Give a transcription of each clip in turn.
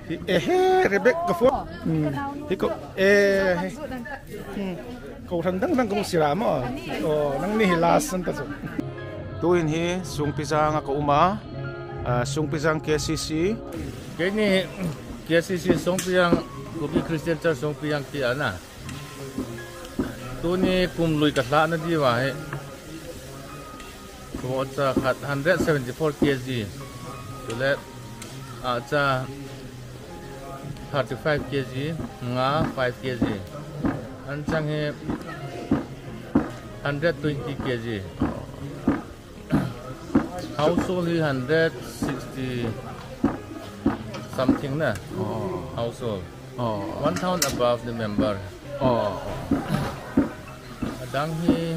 rebek ka fo hiko ko thandang nang kung sira mo nang ni hilas ta so tuin hi sung pisang ako uma sung pisang KCC kini KCC sung pisang Kopi Christian Church sung pisang ti ana tu ni kumlui ka hla na di wa he ko cha 174 kg to let cha 35 kg nga 5 kg an chang he 120 kg household 160 something na household 1,000 above the member adang hi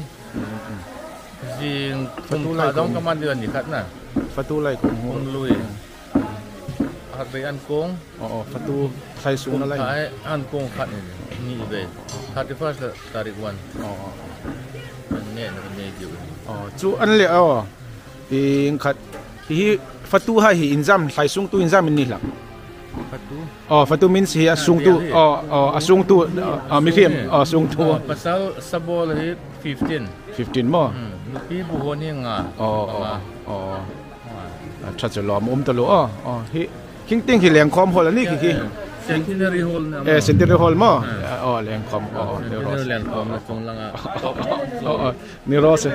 jing fatulay dong kaman diyan ni kat na fatulay kung lui Harbay kong fatu sai sung na lai an kong kat ni ibe 31st tarik 1 ne na ne ju chu an le ing khat hi fatu ha hi injam sai sung tu injam ni la fatu fatu means hi asung tu asung tu mi khiem asung tu pasal sabol hi 15 mo pi bu hon hi nga cha cha lom ta lo hi king ting hi leng khom hol ani ki centenary hall na centenary hall mo leng khom leng khom na chung lang ni rose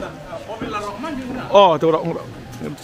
tu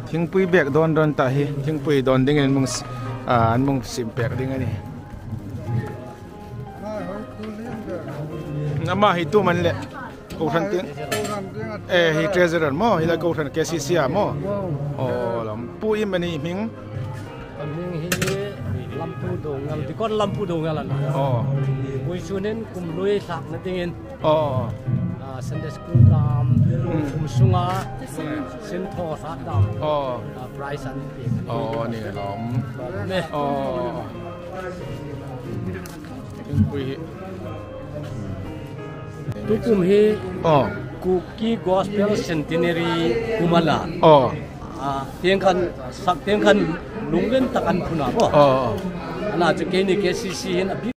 ทิ้งปุยเบกโดนตาฮีทิ้งปุยโดนดิ้งอันมุงอันมุงสิมเปกดิ้งอันนี้น้ำมาฮิตุมันเลยกูทันติ้งฮิเทรเซอร์มั้งฮิลากูทันแคซิเซียมั้งอ๋อลำปุยมันนี่มิงลำพูดงานที่ก้อนลำพูดงานละนะปุยชูนินคุมลุยสักนั่นเองสันเดสกุลดามคุมสุงาสินทอสัดดามไพรสันตินี่หลอมทิ้งปุยทุกคุมฮีคุกกี้กอสเปลเซนติเนรีคุมาลาเตียงคันลุงเล่นตะกันพุนาบ่น่าจะเกนี่เกซีซีเห็น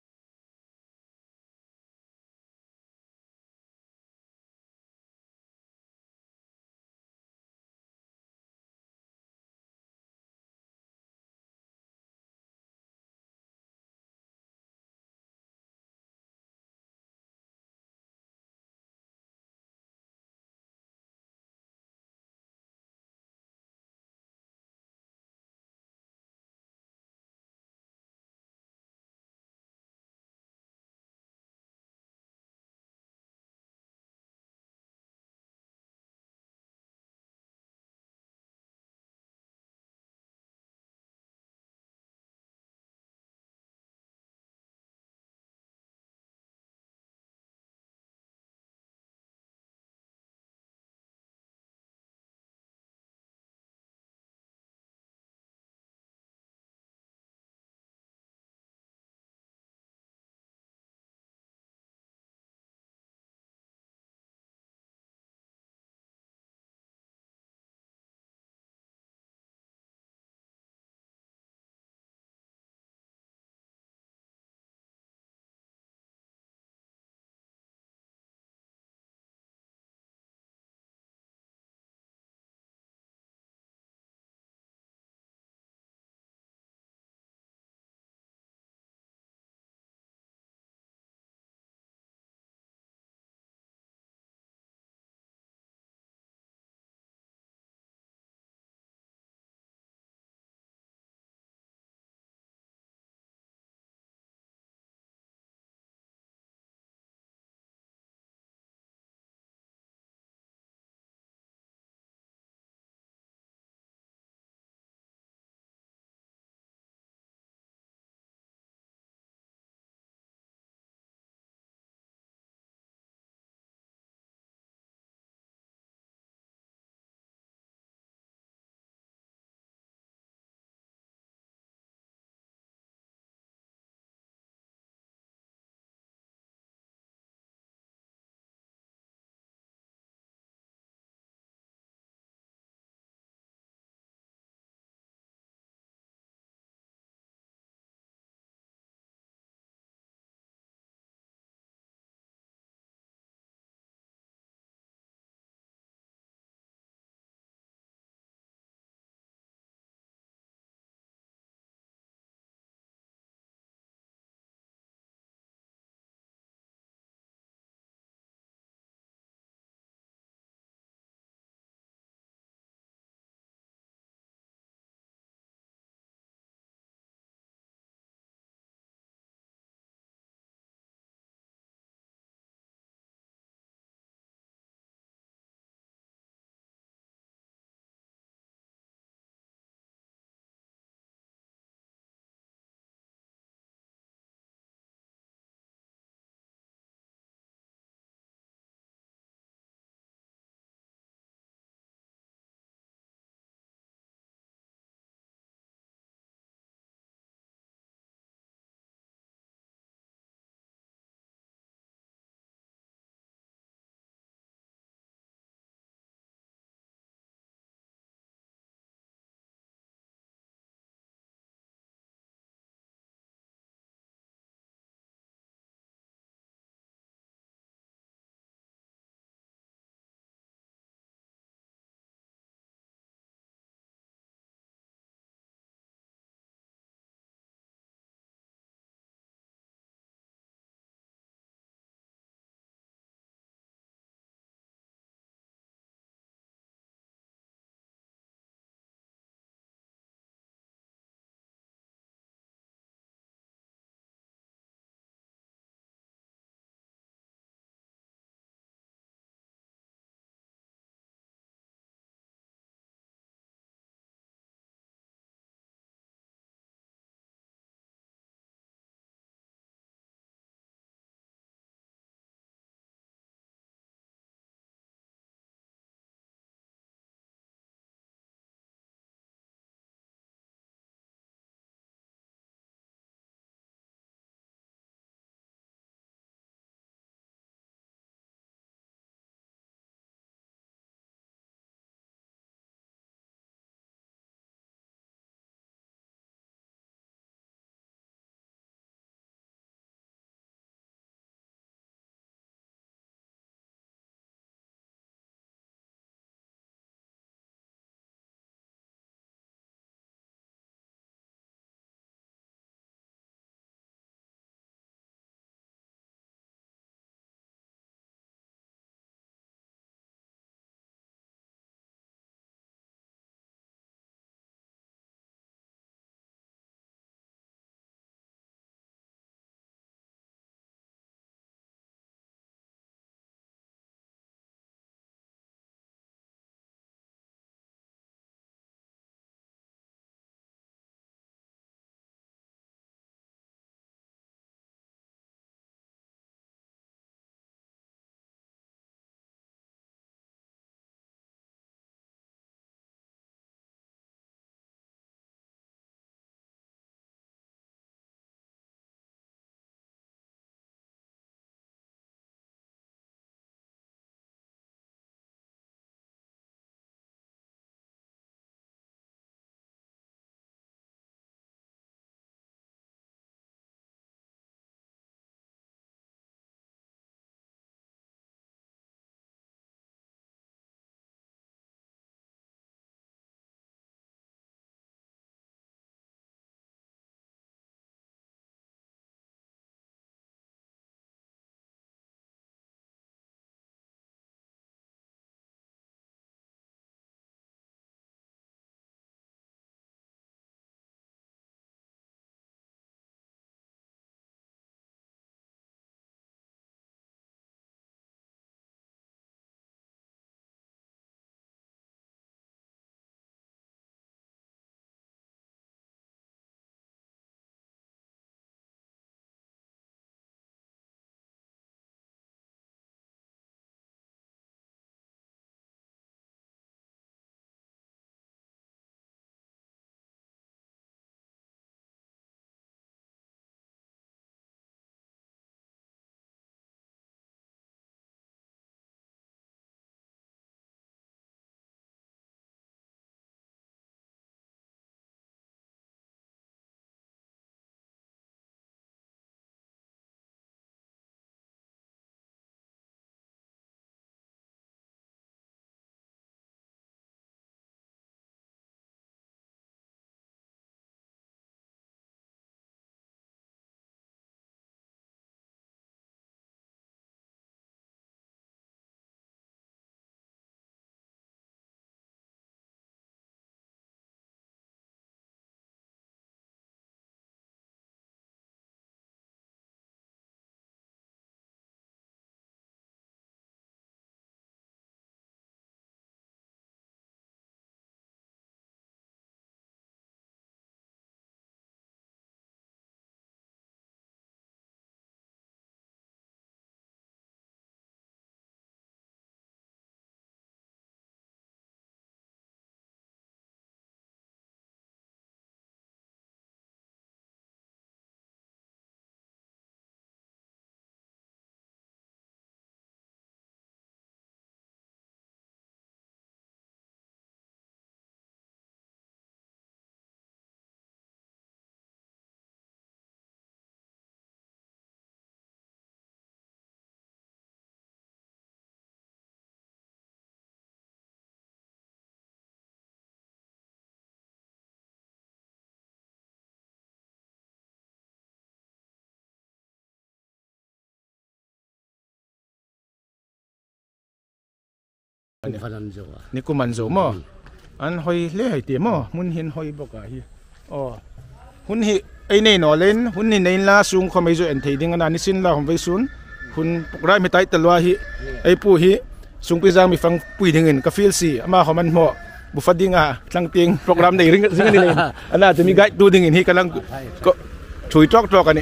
Kumanzo. Ni Kumanzo mo. An hoi le hai ti mo mun hin hoi boka hi. Oh. Hun hi ai nei no len hun ni nei la sung kho mai zo en thei ding ana ni sin la hom vai sun. Hun pukrai mi tai talwa hi ai pu hi sung pi jang mi fang pui ding in ka feel si ama kho man mo bu fadinga tlang ting program nei ring sing ni len. Ana te mi guide tu ding in hi kalang ko chui tok ani.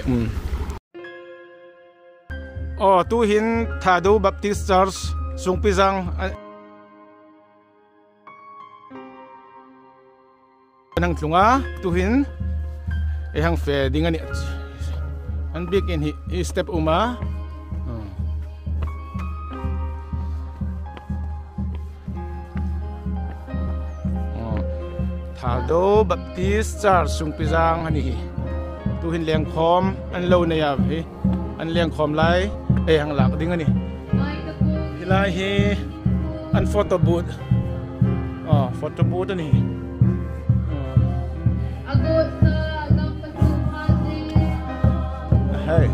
Oh, tu hin Thado Baptist Church sung pisang nang tlunga tu hin ehang fe dingani an big in hi step uma Thado Baptist Church sung pisang ani tu hin leng khom an lo na ya hi an leng khom lai hang lak ding ani hilai hi an photo booth photo booth ani hey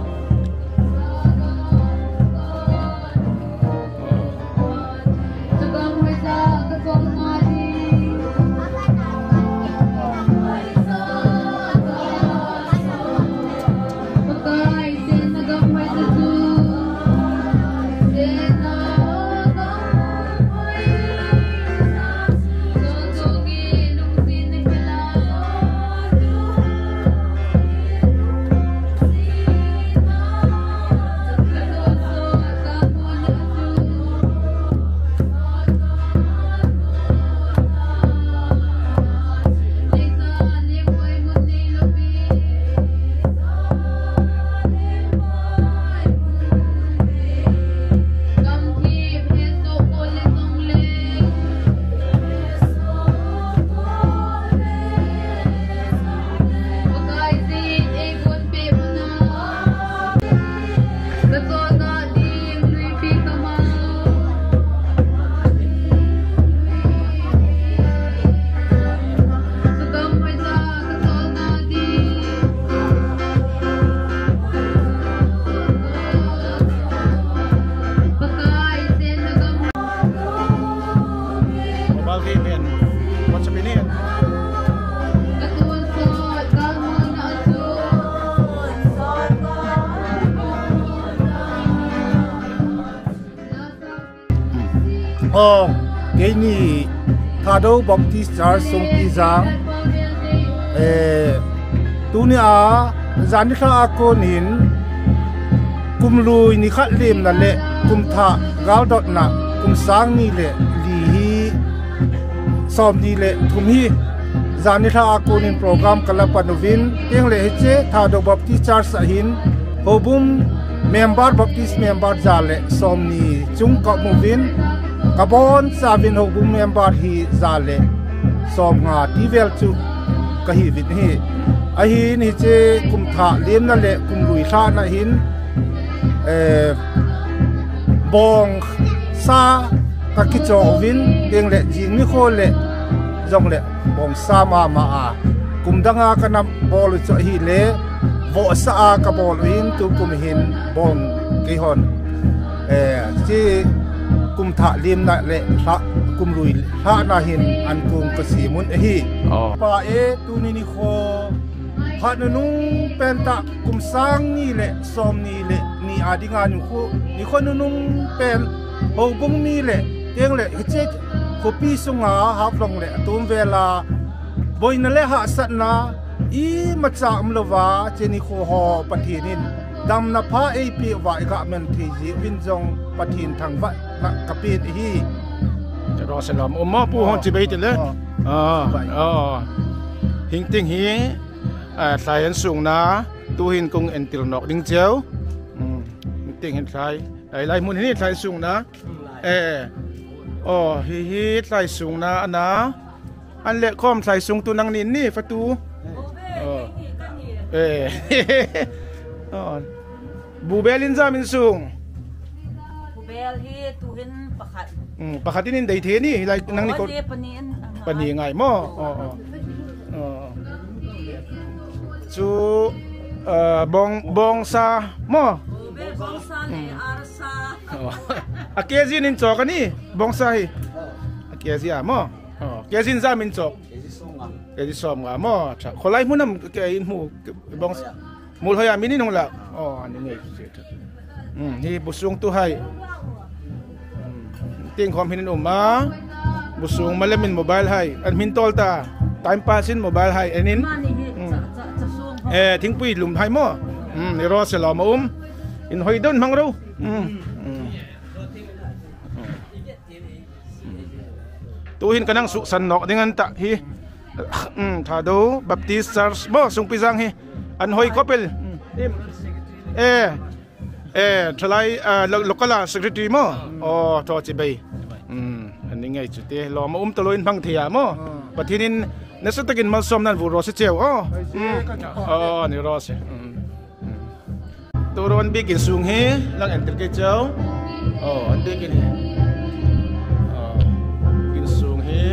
cái ni Thado Baptist Church sung pisang tu ni zan ni kha ko nin kum lui ni khat lim na le kum tha gal dot na kum sang ni le li hi som ni le thum hi zan ni kha ko nin program kala panovin teng le che Thado Baptist Church sa hin hobum member Baptist member za le som ni chung ka movin kabon sabin hobum member hi zale som nga tivel chu ka hi vit hi a hi ni che kum tha lem na le kum lui tha na hin bong sa ka ki cho vin deng le jing ni kho le jong le bong sa ma a kum danga ka na bol cho hi le vo sa a ka bol hin tu kum hin bong ki hon chi kum tha lim na le tha kum lui tha na hin an kum ka si mun hi pa tu ni kho pha nu pen ta kum sang ni le som ni le ni adinga nu kho nu pen ho bum ni le teng le che ko pi sunga ha flong le tum vela boina le ha sat na i ma cha amlova che ni kho ho pathinin dam na pha ap wa ga men thi ji win jong pathin thang wa na kapit hi Jerusalem umma pu hon chi bai te le hing ting hi sai an sung na tu hin kung entil nok ding cheu hing ting hin sai lai mun hi sai sung na hi sai sung na ana an le khom sai sung tu nang nin ni fa tu Bu belin zamin sung Bu bel hi tuhin pakhat pakhatinin dai the ni lai nang ni ko pani ngai mo chu bong sa mo bong sa le arsa akezi nin chok ani bong sa hi kia sia mo kia sin za min chok kia di som nga mo cha kholai mu nam ke in mu bong mul hoya minin hong la ni ngai hi busung tu hai ting khom hin ma busung malamin mobile hai an min tol ta time pass in mobile hai anin thing pui lum hai mo ni ro se lo ma in hoi don mang ro tu hin kanang su san nok dengan ta hi thado baptist church mo sung pisang hi an hoi kopel thalai local secretary mo to chi bai an ni ngai chu te lo ma taloin phang thia mo pathinin nesatakin mal som nan vu ro se cheu ni ro se turon bikin sung he lang enter ke chau an bikin bikin sung he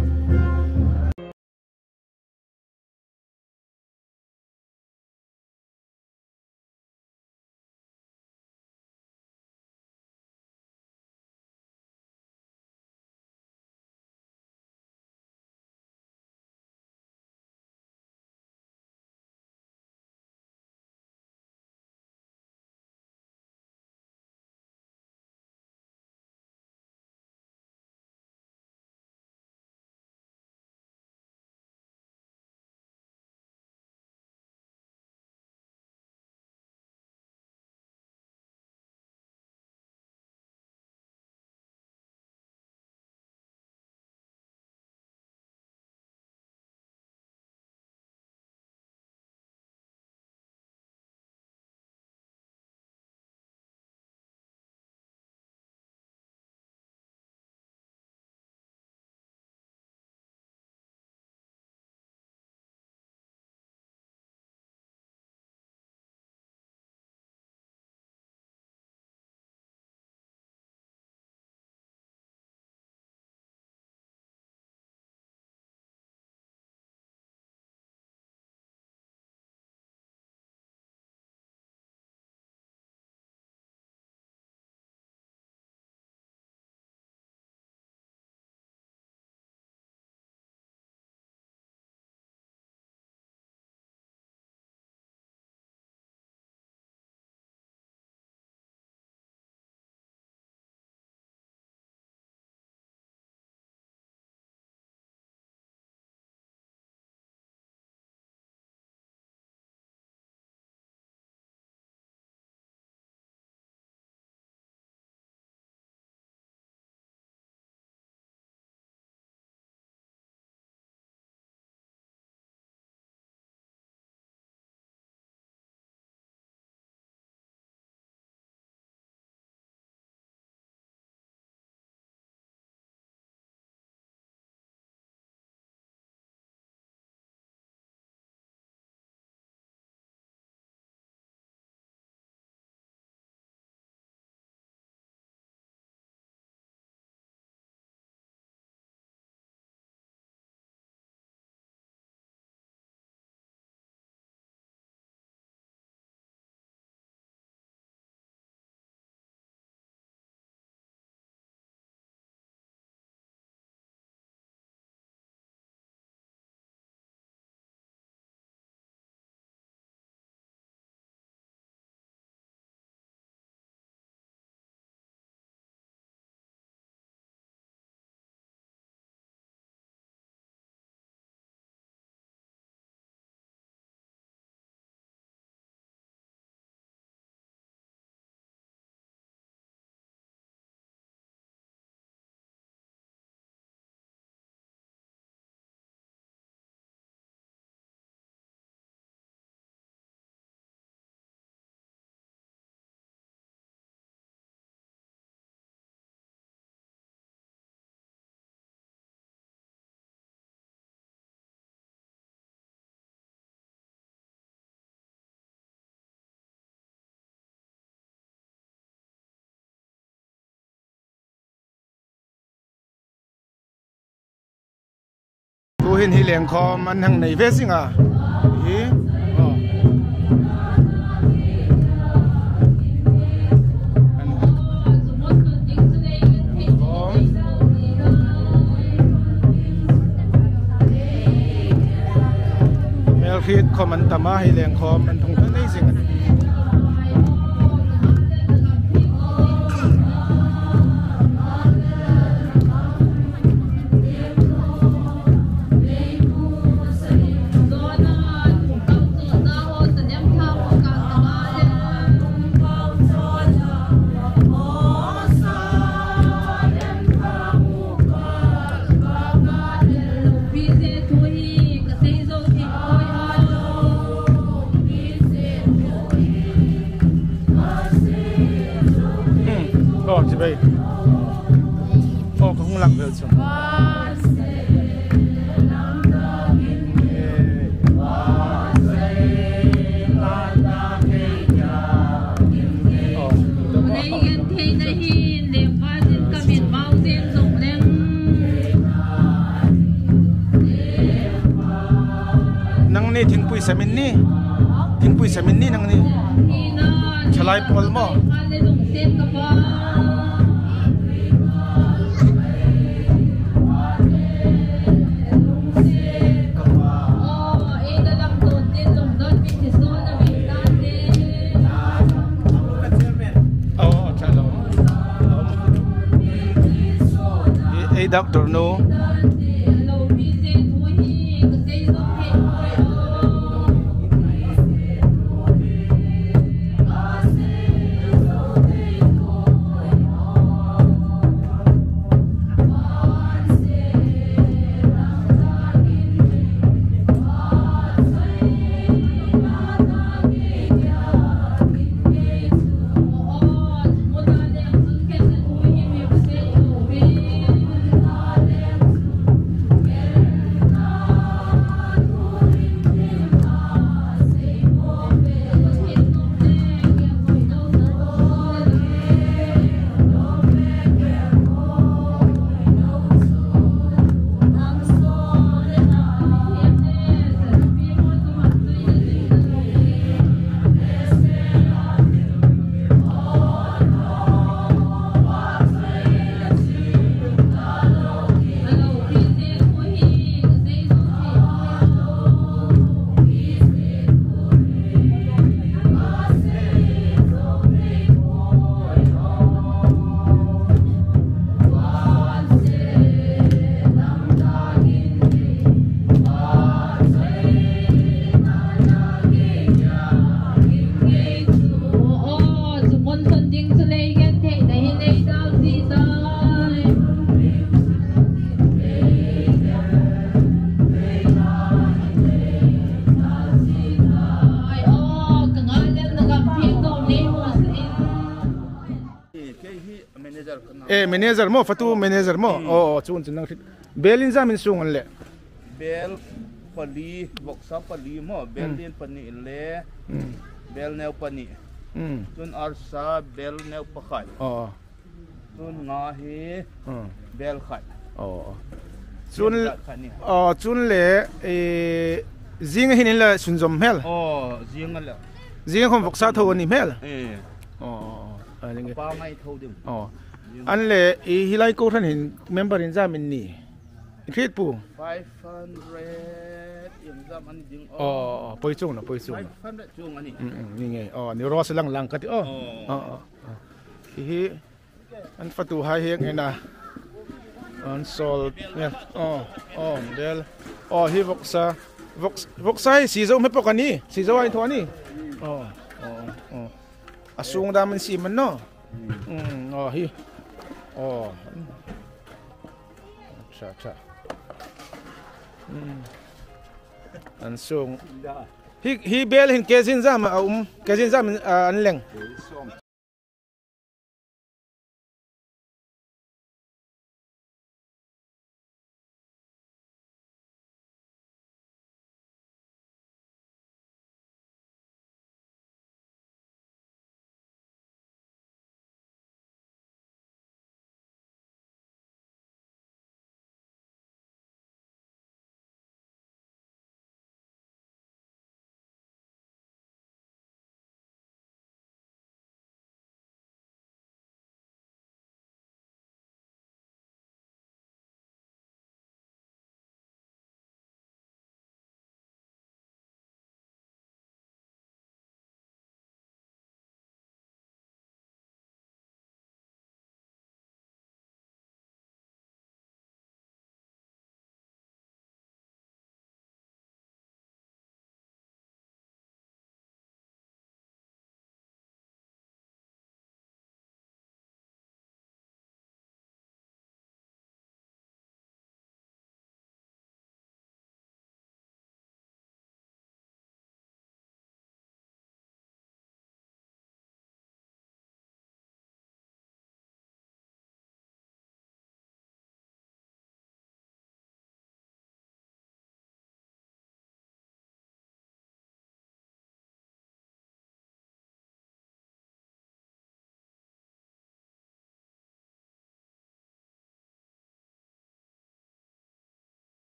hin hi leng khom an hang nei ve singa hi create comment tama hi leng khom an thong thang nei sing chị bay không lặng được chứ nang ni thing pui samin ni nang ni chalai pol mo doctor no manager mo fatu manager mo chun chun nang belin zamin sung an le bel pali boxa pali mo belin pani le bel neu pani tun arsa bel neu pakhai tun nga hi bel khai chun le zing hin la sunjom hel zing khom boxa tho ni hel pa ngai tho dim anh lệ hilai cô thân hình member in ra mình nỉ thiết pu 500 in ra mình ding poi chung 500 chung anh ni nghe ni ro lang lang cái hi anh fatu hai hiếng này na anh sol nha del hi voxa si zo me pokani si zo ai thoni asung da mình si man no hi cha an sung hi bel hin kezin zam kezin zam an leng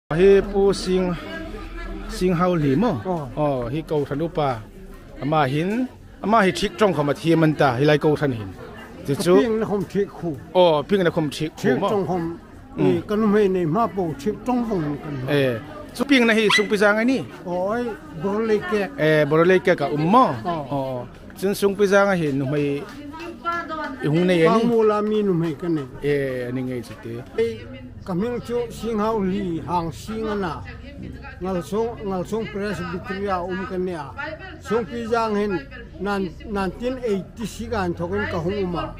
เฮปูสิงเฮาหลีมั้งอ๋อเฮเกาทันอุปาอามาหิชิกจ้องเขามาเทียมันตาเฮไลเกาทันหินจิจูพิงนะคมชิกคู่อ๋อพิงนะคมชิกคู่มั้งจ้องคมกันไม่ในมาปูชิกจ้องคมกันสุพิงนะเฮสุพิจางไงนี่โอ้ยบริเลกบริเลกกับมั้งอ๋อจนสุพิจางไงเห็นไม่หุ่นในนี่มูลามีนุ่มให้กันนี่อันนี้ไงสุดที่กำลังจะสิงหาลีหางสิงนะงัลซงเพรสบิทรียกันเนี่ยซงพิจางเห็นนันติน80กันทกันกับหงมา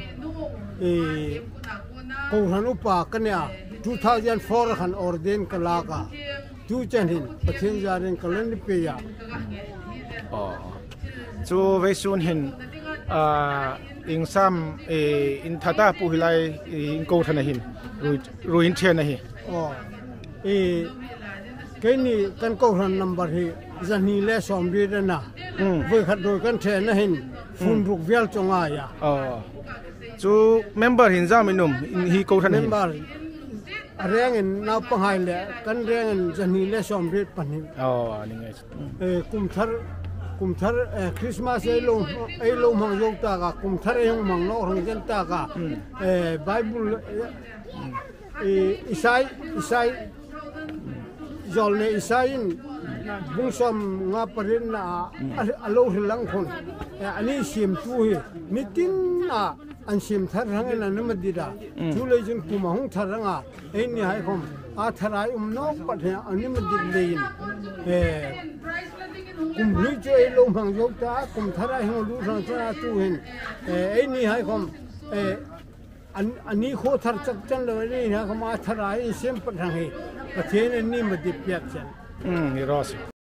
กูหันุปากันเนี่ย2004ขันออร์เดนกลากาดูจันเห็นประเทศจารินกลันนิเปียอ๋อจูเวสุนเห็นอิงซ้ำอินทัตตาผู้ฮิไลอิงโกทันหินรูอินเทียนนะฮิอ๋อแค่นี้กันโกทันนัมบาร์ฮีจันนี่เล่สอมบีดนะเวขัดโดยกันเทนนะหินฟุนรุกเวลจงอายอ๋อจูเมมเบอร์หินซ้ำมินุมฮิโกทันหินเมมเบอร์เรื่องนับปังไฮเล่กันเรื่องจันนี่เล่สอมบีดปันหินอ๋อนี่ไงกุมทาร์คริสต์มาสไอ้ลงมังยกตากากุมทาร์ยังมังนอกของจันตากาไบเบิลอิสัยจอลเนอิสัยบุษมงาปรินนาอโลหิลังคนอันนี้เสียมตัวมิตินนาอันเสียมทารังนั่นนั่นมันดีดาทุเลจนกุมาหงทารังไอ้นี่ให้ผมอาทารายนอกปัทยาอันนี้มันดีเลยกุมลุยเจอลงพังยกตากุมทารายหงลูสังชาตูเห็นไอ้นี่ให้ผมอันนี้โคตรจังเลยนี่นะเขามาทารายเสียมปัทยาประเทศนี้มันดีเปียกจังนี่รอสิ